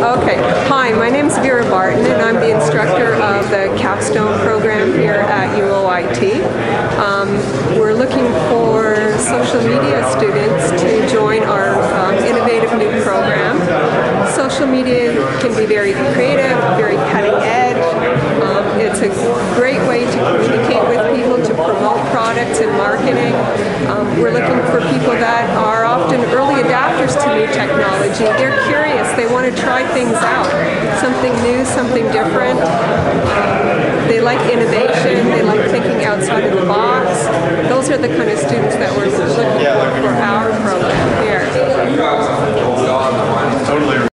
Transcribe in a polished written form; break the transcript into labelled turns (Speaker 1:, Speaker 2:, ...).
Speaker 1: Okay. Hi, my name is Vera Barton, and I'm the instructor of the capstone program here at UOIT. We're looking for social media students to join our innovative new program. Social media can be very creative, very cutting edge. It's a great way to communicate with people, to promote products and marketing. We're looking for people that are often early adapters to new technology. They're curious, they want to try things out, something new, something different. They like innovation, they like thinking outside of the box. Those are the kind of students that we're looking for our program here.